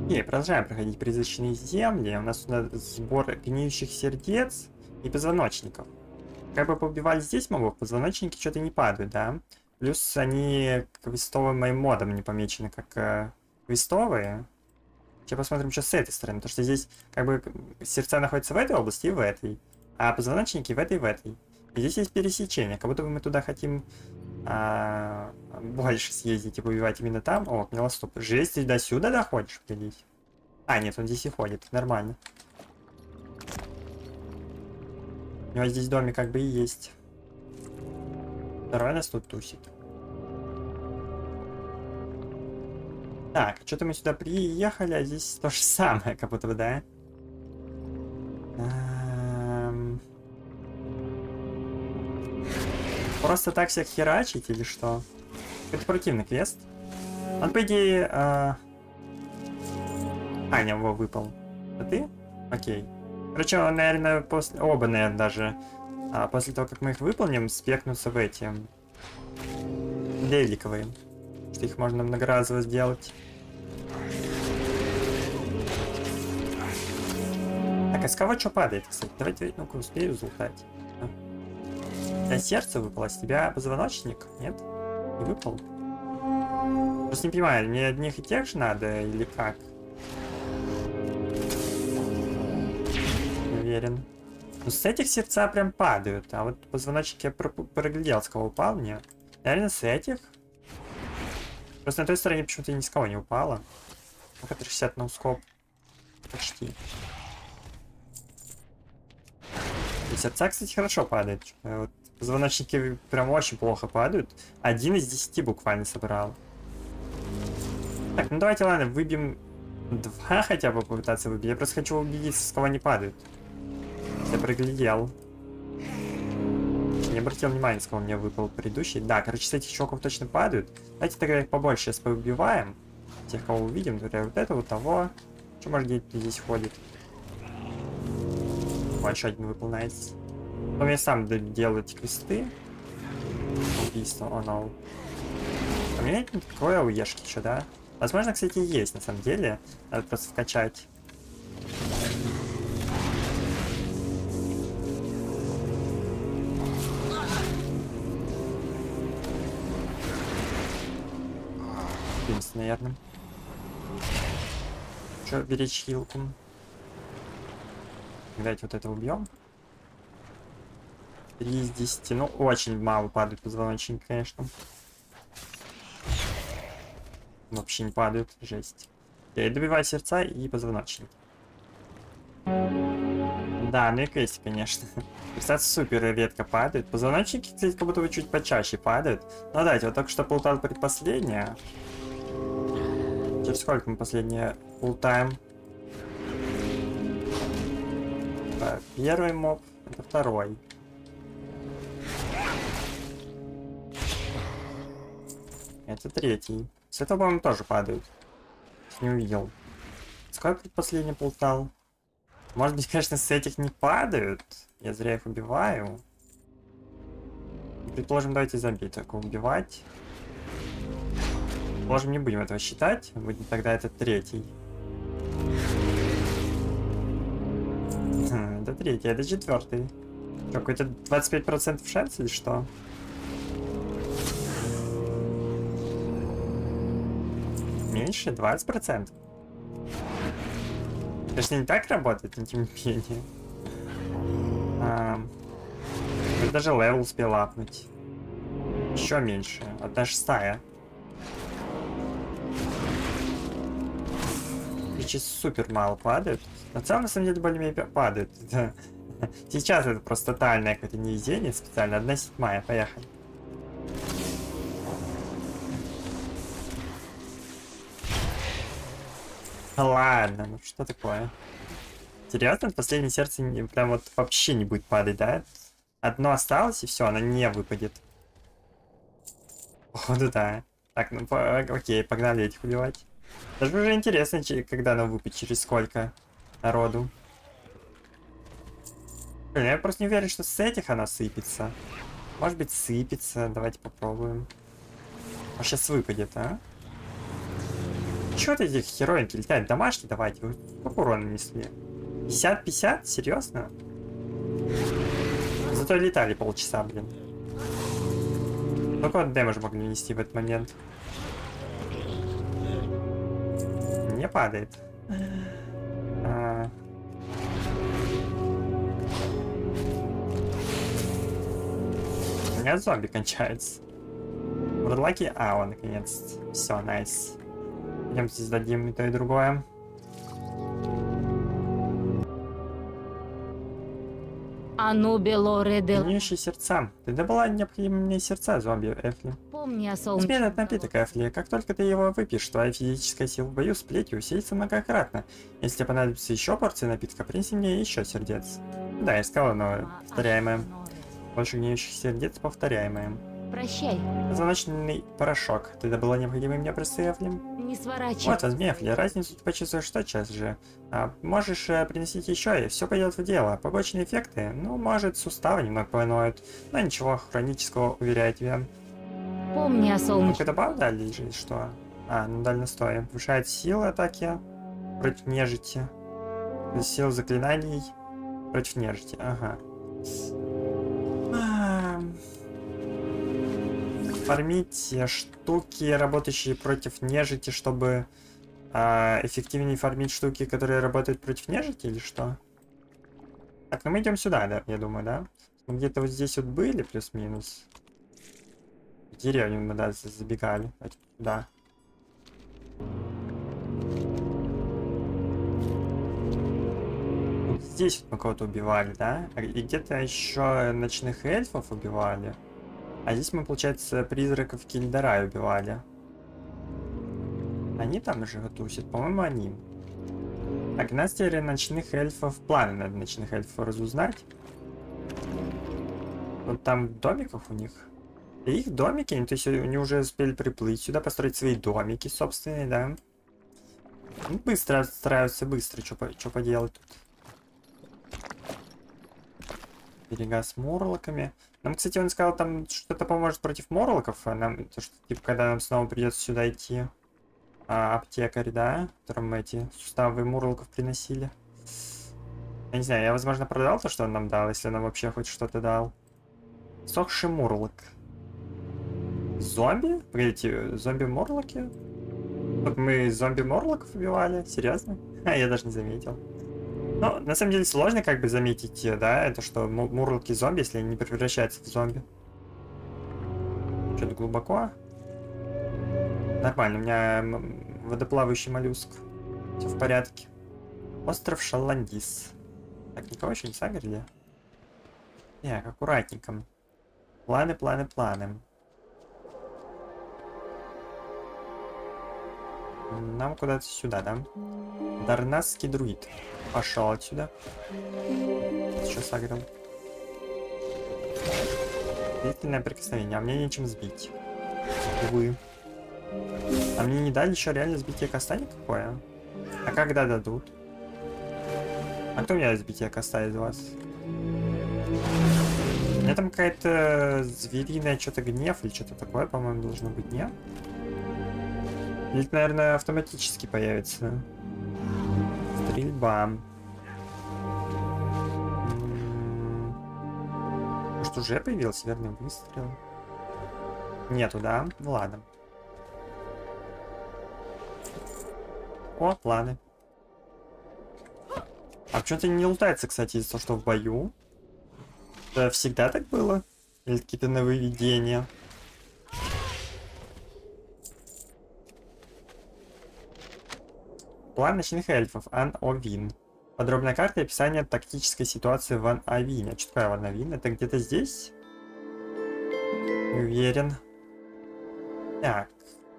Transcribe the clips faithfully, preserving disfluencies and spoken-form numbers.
И продолжаем проходить призрачные земли. У нас тут сбор гниющих сердец и позвоночников. Как бы поубивали здесь мобов, позвоночники что-то не падают, да? Плюс они квестовым моим модом не помечены как э, квестовые. Сейчас посмотрим, что с этой стороны. Потому что здесь как бы сердца находятся в этой области и в этой. А позвоночники в этой и в этой. И здесь есть пересечение. Как будто бы мы туда хотим а, больше съездить и побивать именно там. О, гнилостоп. Жесть, ты до сюда доходишь, блядь? А, нет, он здесь и ходит. Нормально. У него здесь домик как бы и есть. Второй нас тут тусит. Так, что-то мы сюда приехали, а здесь то же самое, как будто бы, да? Эм... Просто так всех херачить или что? Это противный квест. Он, по идее... Э... А, не, его выпал. А ты? Окей. Короче, он, наверное, после... Оба, наверное, даже... А после того, как мы их выполним, спекнутся в эти... Леликовые. Что их можно многоразово сделать. Так, а с кого что падает, кстати? Давайте, ну-ка, успею залутать. А сердце выпало, с тебя позвоночник? Нет? Не выпал? Просто не понимаю, мне одних и тех же надо, или как? Не уверен. Ну, с этих сердца прям падают, а вот позвоночник я про проглядел, с кого упал мне. Наверное, с этих? Просто на той стороне почему-то ни с кого не упало. Ну-ка, шестьдесят на ускоп. Почти. И сердца, кстати, хорошо падают. Вот позвоночники прям очень плохо падают. Один из десяти буквально собрал. Так, ну давайте, ладно, выбьем два хотя бы попытаться выбить. Я просто хочу убедиться, с кого они падают. Я проглядел. Не обратил внимания, с кого мне выпал предыдущий. Да, короче, с этих чуваков точно падают. Давайте тогда их побольше сейчас поубиваем. Тех, кого увидим. Например, вот этого, того. Что, может, где-то здесь ходит. Вот еще один выпал, найс. Потом я сам делаю эти квесты. Убийство, о, oh, no. У меня нет никакой ауешки еще, да? Возможно, кстати, есть на самом деле. Надо просто вкачать. Наверное. Что, беречь хилку? Давайте вот это убьем. три из десяти. Ну, очень мало падают позвоночники, конечно. Вообще не падают. Жесть. Я добиваю сердца и позвоночники. Да, ну и квести, конечно. Кстати, супер редко падают. Позвоночники, кстати, как будто бы чуть почаще падают. Ну, давайте, вот только что полтал предпоследнее. Через сколько мы последнее ултаем? Первый моб, это второй. Это третий. С этого, по-моему, тоже падают. Не увидел. Сколько предпоследний полтал? Может быть, конечно, с этих не падают. Я зря их убиваю. Предположим, давайте зомби только убивать. Можем не будем этого считать, будет тогда это третий. Это третий, это четвертый. Какой-то двадцать пять процентов шанс или что? Меньше? двадцать процентов? Конечно, не так работает, но тем не менее. А, я даже левел успел апнуть. Еще меньше. Одна шестая. Супер мало падают. На целом, на самом деле, более-менее падает. Сейчас это просто тотальное какое-то невезение специально. Одна седьмая. Поехали. Ладно, ну что такое? Серьезно, последнее сердце не, прям вот вообще не будет падать, да? Одно осталось, и все, оно не выпадет. Походу, да. Так, ну по окей, погнали этих убивать. Даже уже интересно, когда оно выпадет, через сколько народу. Блин, я просто не уверен, что с этих она сыпется. Может быть, сыпется. Давайте попробуем. А сейчас выпадет, а? Чего ты этих херовинки летают? Домашний давайте. Вы сколько урона нанесли? пятьдесят пятьдесят? Серьезно? Зато летали полчаса, блин. Сколько вот дэмэдж могли нанести в этот момент? Не падает. А... У меня зомби кончается. Вурлаки. А, он наконец. Все, найс. Идем здесь дадим и то, и другое. Гниющие сердца. Ты добыла необходимые мне сердца, зомби, Эфли. Помни о солнце. Теперь этот напиток, Эфли. Как только ты его выпьешь, твоя физическая сила в бою с плетью усилится многократно. Если тебе понадобится еще порция напитка, принеси мне еще сердец. Да, я сказала, но повторяемое. Больше гниющих сердец повторяемое. Прощай. Позвоночный порошок. Ты добыла необходимые мне прессы, Эфли? Не сворачивай. Вот, возьми, Эфли. Разницу ты почувствуешь тотчас же. А, можешь э, приносить еще, и все пойдет в дело. Побочные эффекты? Ну, может, суставы немного поноют. Но ничего хронического, уверяю тебя. Помни о солнце. Какой-то баф дали или что? А, ну дальностой. Повышает силы атаки против нежити. Сил заклинаний против нежити. Ага. Фармить штуки, работающие против нежити, чтобы а, эффективнее фармить штуки, которые работают против нежити, или что? Так, ну мы идем сюда, да, я думаю, да? Мы где-то вот здесь вот были, плюс-минус. В деревню мы, да, забегали. Да. Вот здесь вот мы кого-то убивали, да? И где-то еще ночных эльфов убивали. А здесь мы, получается, призраков Кильдара убивали. Они там же тусят, по-моему, они. Так, у нас теперь ночных эльфов, планы надо ночных эльфов разузнать. Вот там в домиках у них. И их домики, то есть они уже успели приплыть сюда, построить свои домики собственные, да. Ну, быстро стараются, быстро, что поделать тут. Берега с морлоками. Нам, кстати, он сказал, там что-то поможет против морлоков. А нам, то, что, типа, когда нам снова придется сюда идти. А, аптекарь, да? Которым мы эти суставы морлоков приносили. Я не знаю, я, возможно, продал то, что он нам дал, если он нам вообще хоть что-то дал. Сохший морлок. Зомби? Погодите, зомби-морлоки? Вот мы зомби-морлоков убивали? Серьезно? А, я даже не заметил. Ну, на самом деле сложно как бы заметить, да, это что мурлоки зомби, если они не превращаются в зомби. Что-то глубоко. Нормально, у меня водоплавающий моллюск. Все в порядке. Остров Шаландис. Так, никого еще не сагрили? Так, аккуратненько. Планы, планы, планы. Нам куда-то сюда, да? Дарнасский друид. Пошел отсюда. Еще сагрил. Длительное прикосновение. А мне нечем сбить. Увы. А мне не дали еще реально сбитие коста никакое. А когда дадут? А кто у меня сбитие коста из вас? У меня там какая-то звериная что-то гнев или что-то такое, по-моему, должно быть, нет? Или это, наверное, автоматически появится. Стрельба. Может, уже появился верный выстрел? Нету, да? Ну ладно. О, планы. А почему-то не лутается, кстати, из-за того, что в бою. Это всегда так было? Или какие-то нововведения? План ночных эльфов. Ан Овин. Подробная карта и описание тактической ситуации в Ан Овине. Что такое Ан Овин? Это где-то здесь? Не уверен. Так.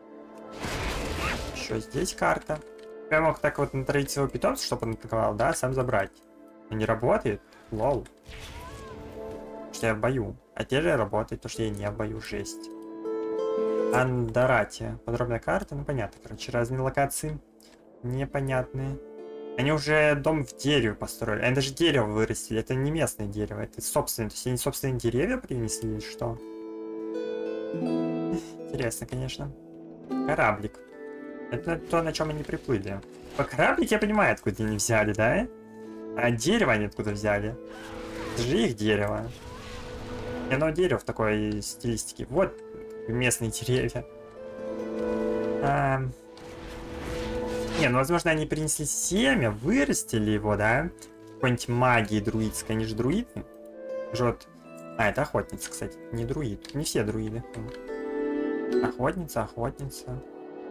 Еще здесь карта. Я мог так вот натравить своего питомца, чтобы он атаковал, да, сам забрать. Но не работает? Лол. Потому что я в бою. А те же работает, то что я не в бою. Жесть. Андарати. Подробная карта. Ну понятно, короче, разные локации. Непонятные. Они уже дом в дереве построили. Они даже дерево вырастили. Это не местное дерево. Это собственное. То есть они собственные деревья принесли или что? Интересно, конечно. Кораблик. Это то, на чем они приплыли. По кораблик я понимаю, откуда они взяли, да? А дерево они откуда взяли? Это же их дерево. И оно дерево в такой стилистике. Вот местные деревья. А... Не, ну возможно они принесли семя, вырастили его, да? Какой-нибудь магии друидской. Они же друиды. Жжет. А, это охотница, кстати. Не друид. Не все друиды. Охотница, охотница.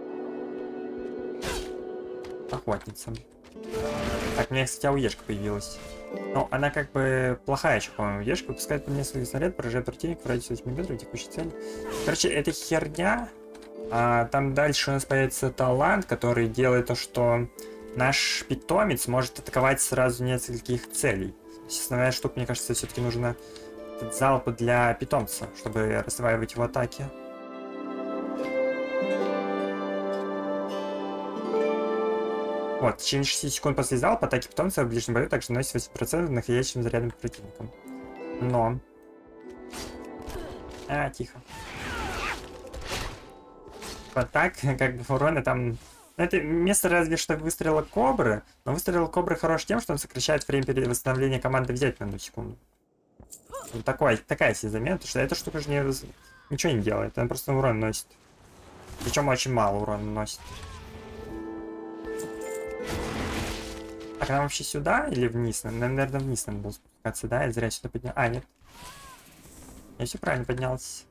Охотница. Так, у меня, кстати, ауешка появилась. Но она как бы плохая еще, по-моему. Ешка выпускает по несколько снаряд, поражает противника в радиусе восьми метров текущей цели. Короче, это херня. А, там дальше у нас появится талант, который делает то, что наш питомец может атаковать сразу нескольких целей. То есть основная штука, мне кажется, все-таки нужно залп для питомца, чтобы раздваивать его атаки. Вот, в течение шести секунд после залпа атаки питомца в ближнем бою также наносит восемь процентов находящим зарядом противникам. Но... А, тихо. Вот так, как бы урона там... Ну, это место разве что выстрела кобры, но выстрел кобры хорош тем, что он сокращает время перед восстановлением команды взять на одну секунду. Вот такой, такая себе замена, потому что эта штука же не, ничего не делает, она просто урон носит. Причем очень мало урона носит. Так, нам вообще сюда или вниз? Нам, наверное, вниз надо было спускаться, да? Я зря сюда поднял. А, нет. Я все правильно поднялся.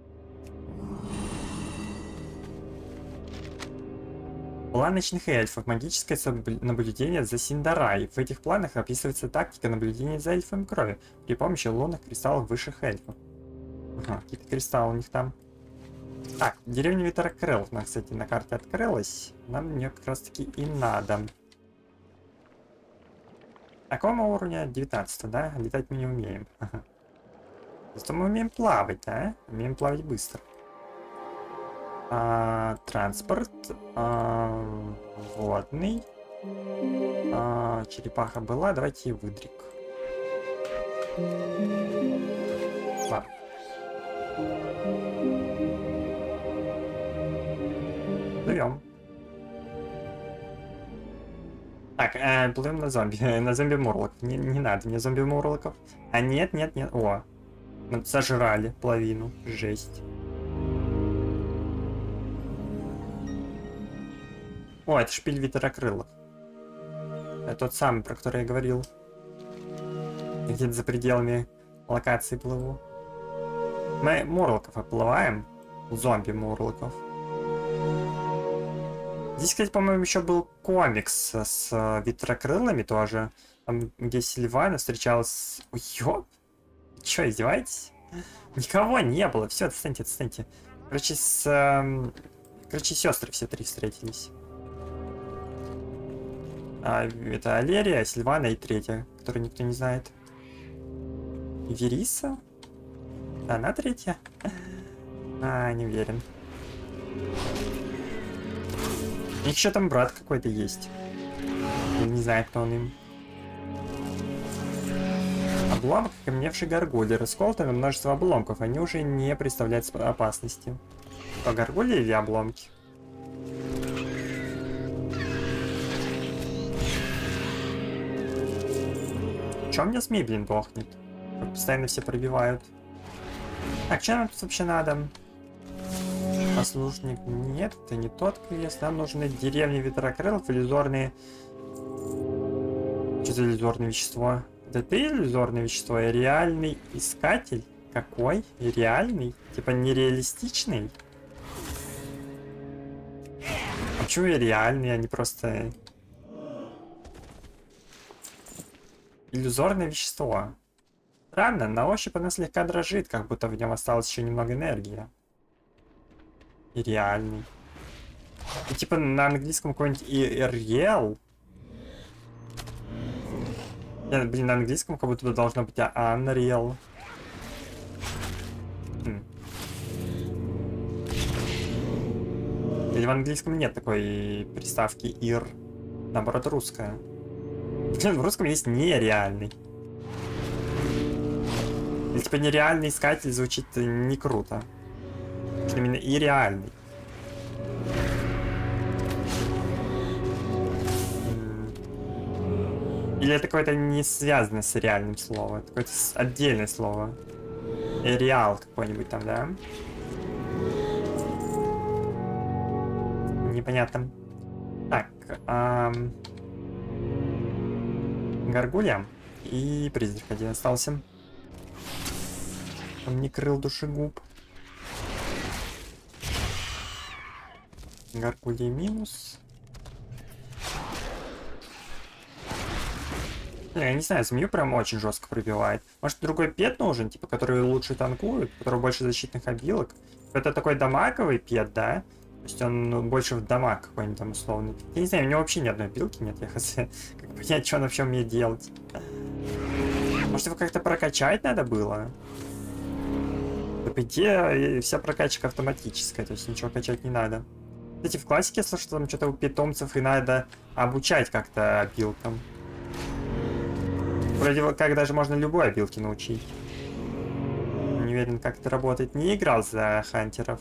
План ночных эльфов. Магическое наблюдение за Синдарай. В этих планах описывается тактика наблюдения за эльфами крови при помощи лунных кристаллов высших эльфов. Ага, какие-то кристаллы у них там. Так, деревня Ветрокрылов. Она, кстати, на карте открылась. Нам ее как раз таки и надо. Какого уровня? девятнадцатого, да? Летать мы не умеем. Ага. Зато мы умеем плавать, да? Умеем плавать быстро. А, транспорт. А, водный. А, черепаха была. Давайте и выдрик. Ладно. Плывем. Так, э, плывем на зомби. На зомби-мурлок. Не, не надо мне зомби-мурлоков. А нет, нет, нет. О. Сожрали половину. Жесть. О, это шпиль Ветрокрылов. Это тот самый, про который я говорил. Где-то за пределами локации плыву. Мы мурлоков оплываем. Зомби-мурлоков. Здесь, кстати, по-моему, еще был комикс с ветрокрылами тоже. Там, где Сильвана встречалась с... Ёп! Чё, издеваетесь? Никого не было. Все, отстаньте, отстаньте. Короче, с... Эм... Короче, сестры все три встретились. А, это Алерия, Сильвана и третья, которую никто не знает. Вериса? Она третья? А, не уверен. У них еще там брат какой-то есть. Я не знаю, кто он им. Обломок окаменевшей горгульи. Расколото на множество обломков. Они уже не представляют опасности. Что, горгульи или обломки? Чё мне СМИ, блин, дохнет? Как постоянно все пробивают. Так, что нам тут вообще надо? Послушник. Нет, это не тот квест. Нам нужны деревни Ветрокрылов, иллюзорные... Что за иллюзорное вещество? Это ты иллюзорное вещество? И реальный искатель? Какой? И реальный? Типа нереалистичный? А почему я реальный, а не просто... Иллюзорное вещество. Странно, на ощупь оно слегка дрожит, как будто в нем осталось еще немного энергии. И реальный. И типа на английском какой-нибудь real. Нет, блин, на английском как будто должно быть unreal. Хм. Или в английском нет такой приставки ir. Наоборот, русская. Блин, в русском есть нереальный. Или типа нереальный искатель звучит не круто. Именно и реальный. Или это какое-то не связанное с реальным словом? Это какое-то отдельное слово. Реал какой-нибудь там, да? Непонятно. Так. Эм... Гаргулья. И призрак один остался. Он не крыл душегуб. Гаргулья минус. Не, я не знаю, змею прям очень жестко пробивает. Может, другой пет нужен, типа, который лучше танкует, у которого больше защитных обилок. Это такой дамаговый пет, да? То есть он ну, больше в дамаг какой-нибудь там условный. Я не знаю, у него вообще ни одной билки нет, я хз. Как понять, что он вообще умеет делать. Может, его как-то прокачать надо было? Да, по идее, вся прокачка автоматическая, то есть ничего качать не надо. Кстати, в классике я слышал, что там что-то у питомцев и надо обучать как-то билкам. Вроде как даже можно любой обилке научить. Не уверен, как это работает. Не играл за хантеров.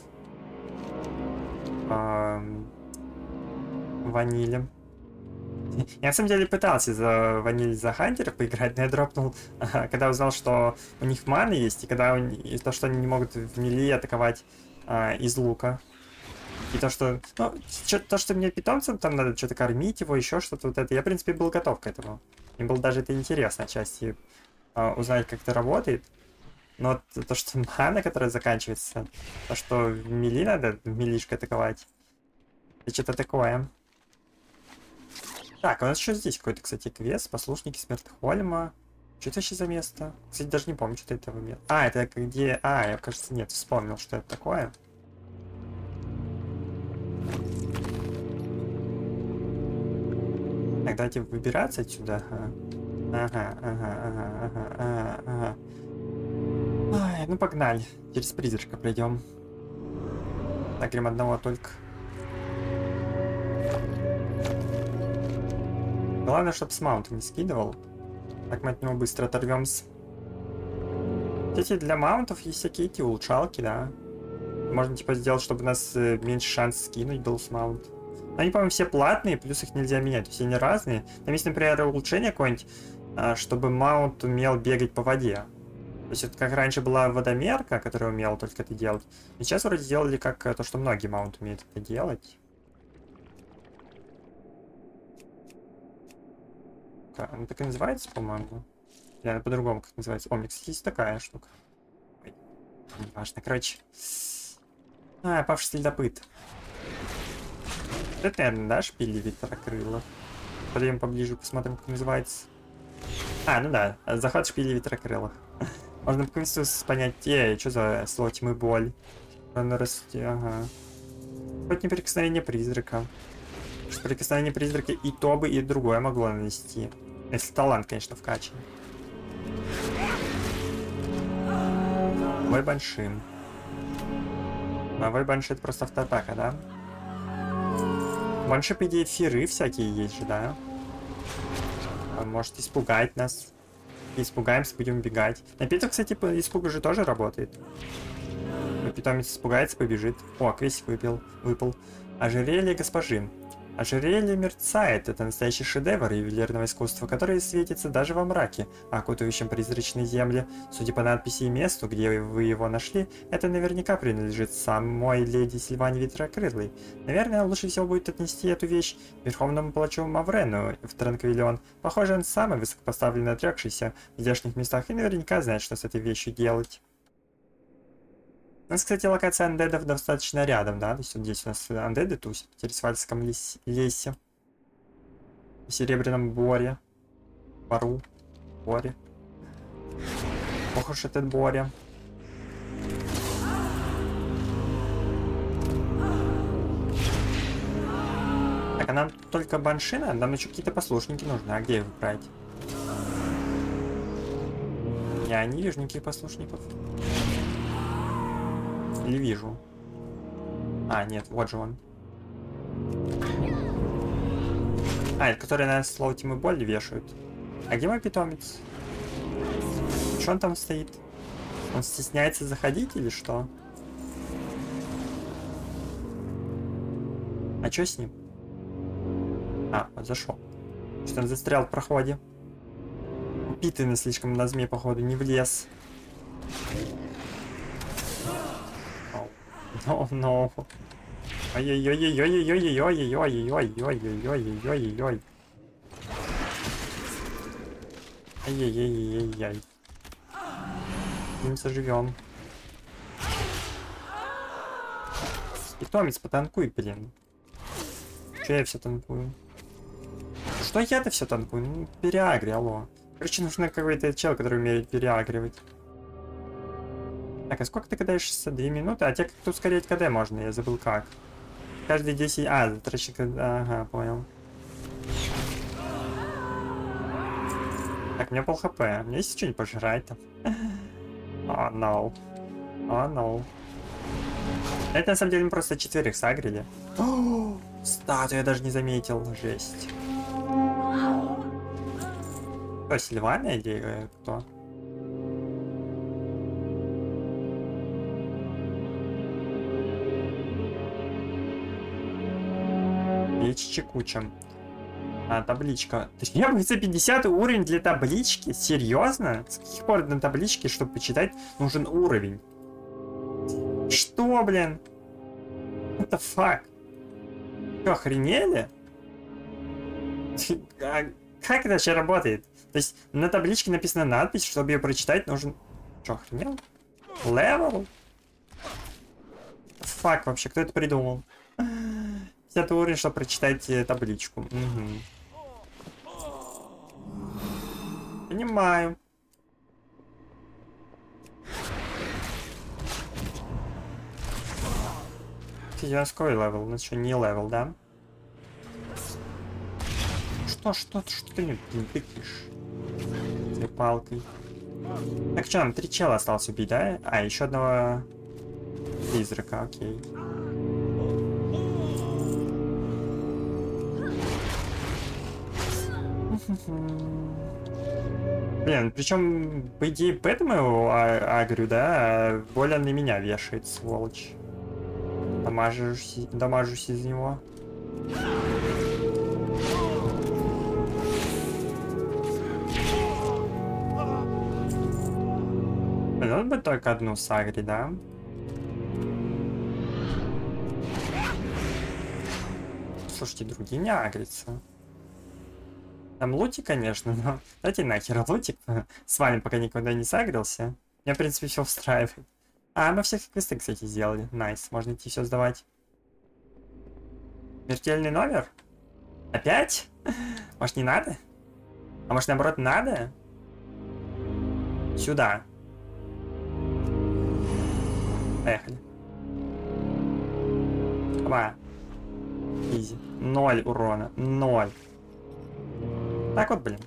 Эм... Ванилем. Я на самом деле пытался за ваниль за хантеров поиграть, но я дропнул, когда узнал, что у них маны есть, и когда у... и то, что они не могут в мили атаковать а, из лука. И то, что... Ну, то, что мне питомцам там надо что-то кормить его, еще что-то вот это. Я, в принципе, был готов к этому. Мне было даже это интересно отчасти а, узнать, как это работает. Но то, что мана, которая заканчивается, то, что в мили надо в милишкой атаковать, это что-то такое. Так, у нас еще здесь какой-то, кстати, квест. Послушники Смертхольма. Что это вообще за место? Кстати, даже не помню, что это этого места. А, это где... А, я, кажется, нет, вспомнил, что это такое. Так, давайте выбираться отсюда. Ага, ага, ага, ага, ага, ага. Ай, ну погнали. Через призрачка пройдем. Так, грим одного только. Главное, чтобы с маунта не скидывал. Так мы от него быстро оторвемся. Кстати, для маунтов есть всякие эти улучшалки, да. Можно типа сделать, чтобы у нас меньше шанс скинуть был с маунт. Они, по-моему, все платные, плюс их нельзя менять, то есть они разные. Там есть, например, улучшение какое-нибудь, чтобы маунт умел бегать по воде. То есть это как раньше была водомерка, которая умела только это делать. И сейчас вроде сделали как то, что многие маунты умеют это делать. Она так и называется, по-моему. Я по-другому как называется. О, у меня, кстати, есть такая штука. Ой, не важно, короче. А, павший следопыт. Это, наверное, да, шпили ветрокрыла. Подойдем поближе, посмотрим, как называется. А, ну да, захват шпили ветрокрылых. Можно по квесту понять, эй, что за слово тьмы боль. Надо расти, ага. Хоть неприкосновение призрака. Что прикосновение призрака и то бы, и другое могло нанести. Если талант, конечно, вкачан. Вой большим. А вой банши это просто автоатака, да? Банши, по идее, эфиры всякие есть же, да? Он может испугать нас. Испугаемся, будем бегать. Напиток, кстати, по испугу же тоже работает. Питомец испугается, побежит. О, квестик выпил, выпал. Ожерелье госпожи. Ожерелье мерцает. Это настоящий шедевр ювелирного искусства, который светится даже во мраке, окутывающем призрачные земли. Судя по надписи и месту, где вы его нашли, это наверняка принадлежит самой леди Сильване Ветрокрылой. Наверное, лучше всего будет отнести эту вещь верховному палачу Маврену в Транквилион. Похоже, он самый высокопоставленный отрекшийся в здешних местах и наверняка знает, что с этой вещью делать. У нас, кстати, локация андедов достаточно рядом, да? То есть вот здесь у нас андеды тусят в Тересвальском лесе, лесе. В Серебряном Боре. Бору. Боре. Ох уж этот Боря. Так, а нам только баншина? Нам еще какие-то послушники нужны. А где их брать? Я не вижу никаких послушников. Или вижу. А, нет, вот же он. А, это который на слово тьмы боли вешают. А где мой питомец? Что он там стоит? Он стесняется заходить или что? А что с ним? А, он зашел. Что он застрял в проходе. упитанный слишком на зме, походу, не влез. No, no. Ой-ой-ой-ой-ой-ой-ой-ой-ой-ой-ой-ой-ой-ой-ой-ой. Ай-яй-яй-яй-яй. Не заживем. Питомец, потанкуй, блин. Че я все танкую? Что я-то все танкую? Ну, переагри, алло. Короче, нужно какой-то чел, который умеет переагривать. Так, а сколько ты кадаешься? Две минуты? А тебе как-то ускорять КД можно, я забыл как. Каждые десять... А, затрачивать... Ага, понял. Так, у меня пол хп. У меня есть что-нибудь пожрать там? О, oh, no. О, oh, no. Это на самом деле мы просто четверых сагрили. О, статую я даже не заметил. Жесть. Кто, Сильвана или кто? Меч куча. А, табличка. Требуется пятидесятый уровень для таблички? Серьезно? С каких пор на табличке, чтобы почитать, нужен уровень? Что, блин? What the fuck? Что, охренели? А как это вообще работает? То есть на табличке написана надпись, чтобы ее прочитать, нужен... Что, охренел? Левел? Фак, вообще, кто это придумал? пятидесятый уровень, чтобы прочитать табличку. Угу. Понимаю. Физический левел, ну что, не левел, да? Что, что, что ты не, не тыкаешь? Этой палкой. Так что, нам три чела осталось убить, да? А, еще одного призрака, окей. Блин, причем, по идее, поэтому его а агрю, да? А более на меня вешает, сволочь. Дамажусь, дамажусь из него. Надо бы только одну сагри, да? Слушайте, другие не агрятся. Там лутик, конечно, но дайте нахер лутик. С вами пока никогда не сагрился. Меня, в принципе, все устраивает. А, мы все квесты, кстати, сделали. Найс, можно идти все сдавать. Смертельный номер? Опять? Может, не надо? А может, наоборот, надо? Сюда. Поехали. Два. Изи. Ноль урона. Ноль. Так вот, блин.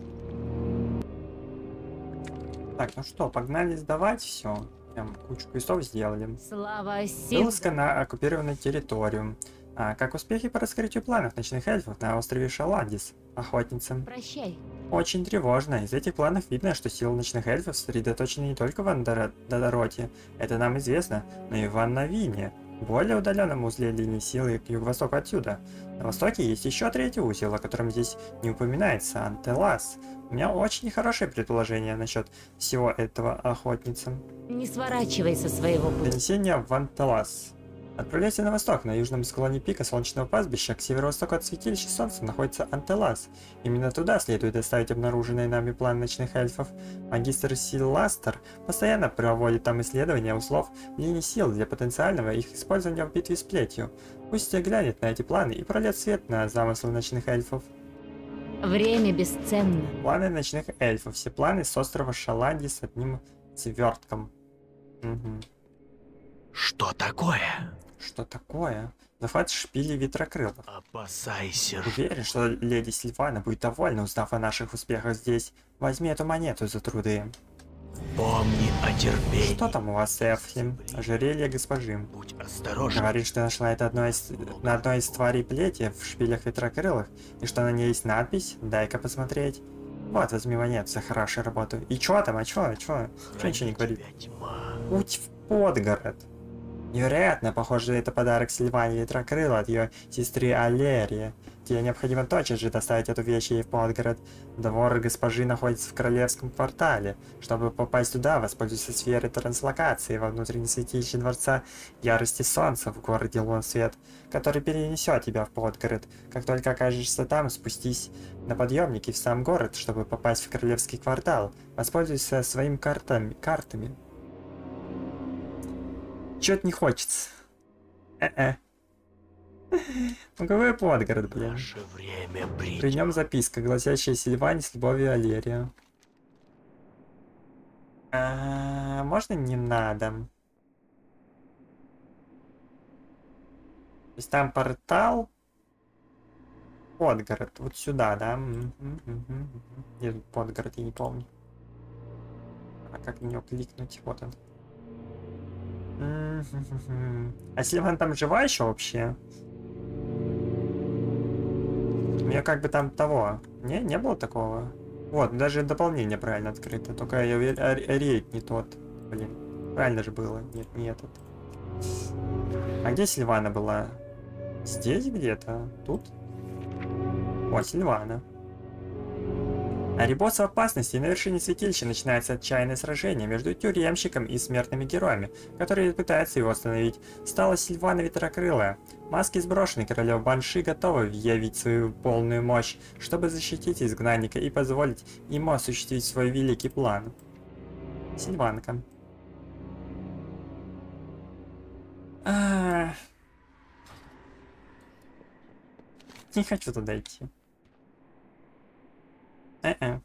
Так, ну что, погнали сдавать все. Прям кучу квестов сделали. Слава сил. Вылазка на оккупированную территорию. А, как успехи по раскрытию планов ночных эльфов на острове Шаландис, охотница? Прощай. Очень тревожно. Из этих планов видно, что силы ночных эльфов сосредоточены не только в Андадороте, это нам известно, но и в Аннавине, более удаленном узле линии силы к юго-востоку отсюда. На востоке есть еще третий узел, о котором здесь не упоминается, Антелас. У меня очень нехорошее предположение насчет всего этого, охотница. Не сворачивай со своего пути. Донесение в Антелас. Отправляйся на восток. На южном склоне пика Солнечного пастбища к северо-востоку от святилища Солнца находится Антелас. Именно туда следует доставить обнаруженные нами планы ночных эльфов. Магистр Силастер постоянно проводит там исследования услов линий сил для потенциального их использования в битве с плетью. Пусть глянет на эти планы и прольет свет на замыслы ночных эльфов. Время бесценно. Планы ночных эльфов. Все планы с острова Шаланди с одним свертком. Угу. Что такое? Что такое? Захват шпили ветрокрылов. Опасайся. Уверен, что леди Сильвана будет довольна, узнав о наших успехах здесь. Возьми эту монету за труды. Помни о терпении. Что там у вас, Эфлим? Ожерелье госпожи. Будь осторожен. Говорит, что нашла это одной из, на одной из тварей плети в шпилях ветрокрылых, и что на ней есть надпись. Дай-ка посмотреть. Вот, возьми монету за хорошую работу. И чё там, а чё, а чё? Чё ничего не говорит? Путь в Подгород. Невероятно, похоже, это подарок Сильвании Ветрокрыла от ее сестры Алерии. Тебе необходимо тотчас же доставить эту вещь ей в Подгород. Двор госпожи находится в Королевском квартале. Чтобы попасть туда, воспользуйся сферой транслокации во внутреннем святилище Дворца Ярости Солнца в городе Лунсвет, который перенесет тебя в Подгород. Как только окажешься там, спустись на подъемники в сам город, чтобы попасть в Королевский квартал. Воспользуйся своими картами. картами. Чё-то не хочется. Э-э. Ну какой Подгород, блин. Наше время придет. При нем записка, гласящая Сильване с любовью Алерия. А, можно не надо? То есть там портал. Подгород. Вот сюда, да? Где тут Подгород, я не помню. А как на него кликнуть? Вот он. А Сильван там жива еще вообще? У меня как бы там того. Не, не было такого. Вот, даже дополнение правильно открыто. Только я рейд не тот. Блин. Правильно же было. Нет, не этот. А где Сильвана была? Здесь где-то? Тут? О, Сильвана. Арибос в опасности, и на вершине святилища начинается отчаянное сражение между тюремщиком и смертными героями, которые пытаются его остановить. Стала Сильвана Ветрокрылая. Маски сброшены, королева Банши готова явить свою полную мощь, чтобы защитить изгнанника и позволить ему осуществить свой великий план. Сильванка. А-а-а. Не хочу туда идти. Э-э.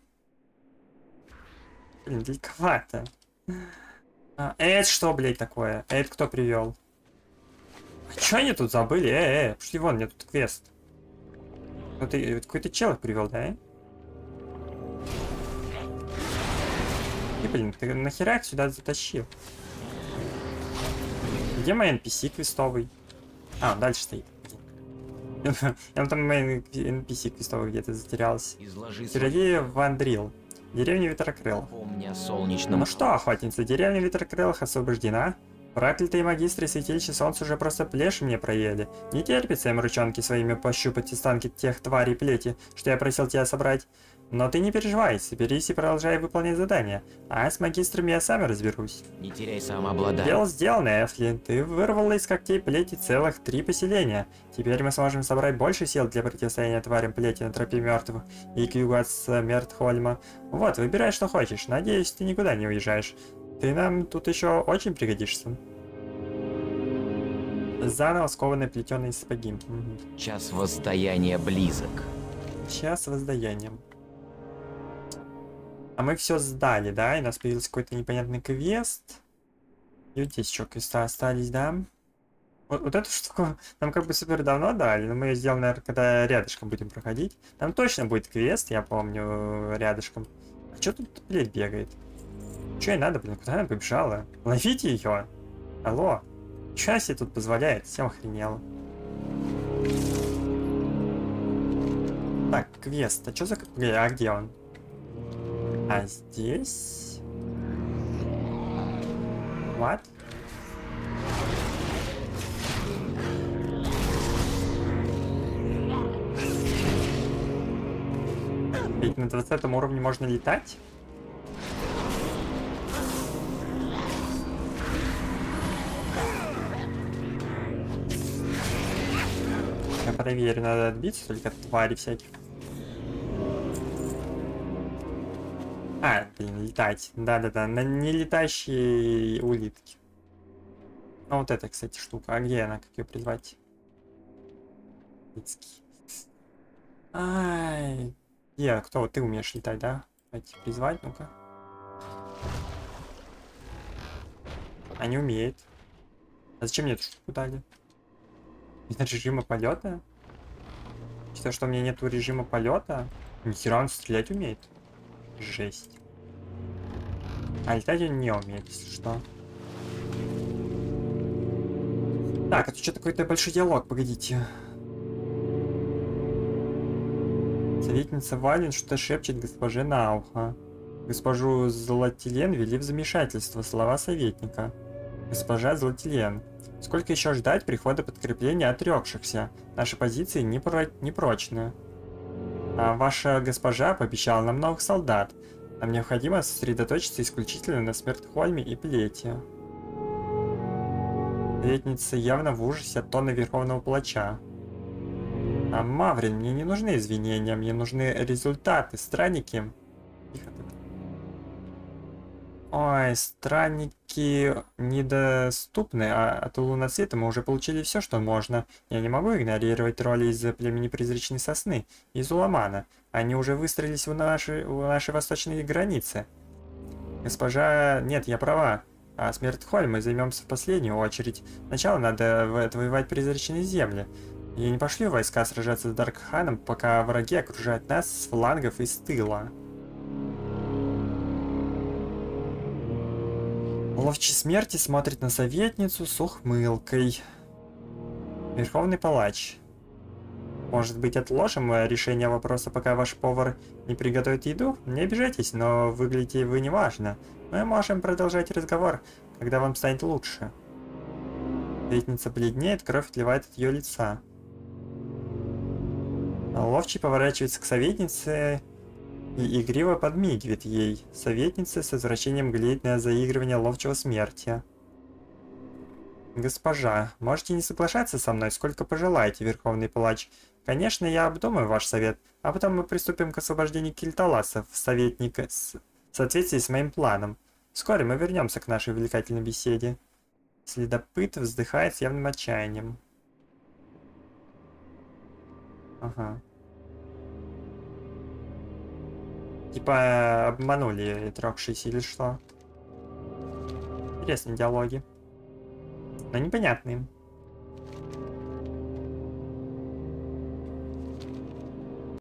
Блин, далековато. А, это что, блядь, такое? Это кто привел? А чё они тут забыли? Э, э, пошли вон, мне тут квест. Какой-то чел их привел, да? И, блин, ты нахера их сюда затащил? Где мой эн пи си квестовый? А, он дальше стоит. Я там мой эн пи си квестовый где-то затерялся. Чародея Вандрил. Деревня Ветрокрыл. Солнечном... Ну что, охотница, деревня Ветрокрылых освобождена. Проклятые магистры святилища солнца уже просто плешь мне проели. Не терпится им ручонки своими пощупать останки тех тварей плети, что я просил тебя собрать. Но ты не переживай, соберись и продолжай выполнять задания. А с магистрами я сам разберусь. Не теряй самообладание. Дело сделано, Эфли. Ты вырвала из когтей плети целых три поселения. Теперь мы сможем собрать больше сил для противостояния тварям плети на тропе мертвых и к югу от Смертхольма. Вот, выбирай, что хочешь. Надеюсь, ты никуда не уезжаешь. Ты нам тут еще очень пригодишься. Заново скованные плетеные сапоги. Угу. Час воздаяния близок. Час воздаяния. А мы все сдали, да? И у нас появился какой-то непонятный квест. И вот здесь еще квеста остались, да? Вот, вот эту штуку нам как бы супер давно дали, но мы ее сделаем, наверное, когда рядышком будем проходить. Там точно будет квест, я помню, рядышком. А что тут, блядь, бегает? Че ей надо, блин? Куда она побежала? Ловите ее! Алло! Че себе тут позволяет? Всем охренело. Так, квест. А что за... А где он? А здесь... What? Ведь на двадцатом уровне можно летать? Я проверю, надо отбиться только от твари всяких. А, блин, летать. Да-да-да, на нелетающие улитки. Ну вот это, кстати, штука. А где она? Как ее призвать? Улитки. Ай. Где? Кто? Ты умеешь летать, да? Давайте призвать, ну-ка. А не умеет. А зачем мне эту штуку дали? Нет режима полета? Считаю, что у меня нету режима полета. Нихера он стрелять умеет. Жесть. А летать он не умеет, если что. Так, это что-то какой-то большой диалог, погодите. Советница Вален что-то шепчет госпоже на ухо. Госпожу Златилен ввели в замешательство слова советника. Госпожа Златилен. Сколько еще ждать прихода подкрепления отрекшихся? Наши позиции непро... непрочны. А ваша госпожа пообещала нам новых солдат. Нам необходимо сосредоточиться исключительно на Смертхольме и Плете. Советница явно в ужасе от тона Верховного Палача. А Маврин, мне не нужны извинения, мне нужны результаты. Странники... Тихо ты. Ой, странники недоступны, а от Луна Света мы уже получили все, что можно. Я не могу игнорировать тролли из племени Призрачной Сосны, из Уламана. Они уже выстроились у нашей, у нашей восточной границы. Госпожа... Нет, я права. А Смертхольм мы займемся в последнюю очередь. Сначала надо отвоевать призрачные земли. Я не пошлю войска сражаться с Даркханом, пока враги окружают нас с флангов и с тыла. Ловчий Смерти смотрит на советницу с ухмылкой. Верховный Палач. Может быть, отложим решение вопроса, пока ваш повар не приготовит еду? Не обижайтесь, но выглядите вы неважно. Мы можем продолжать разговор, когда вам станет лучше. Советница бледнеет, кровь отливает от ее лица. Ловчий поворачивается к советнице и игриво подмигивает ей. Советница с возвращением глядит на заигрывание Ловчего Смерти. Госпожа, можете не соглашаться со мной, сколько пожелаете, Верховный Палач. Конечно, я обдумаю ваш совет, а потом мы приступим к освобождению Кельталаса, советника, с... в соответствии с моим планом. Вскоре мы вернемся к нашей увлекательной беседе. Следопыт вздыхает с явным отчаянием. Ага. Типа обманули отрекшиеся или что? Интересные диалоги. Но непонятные.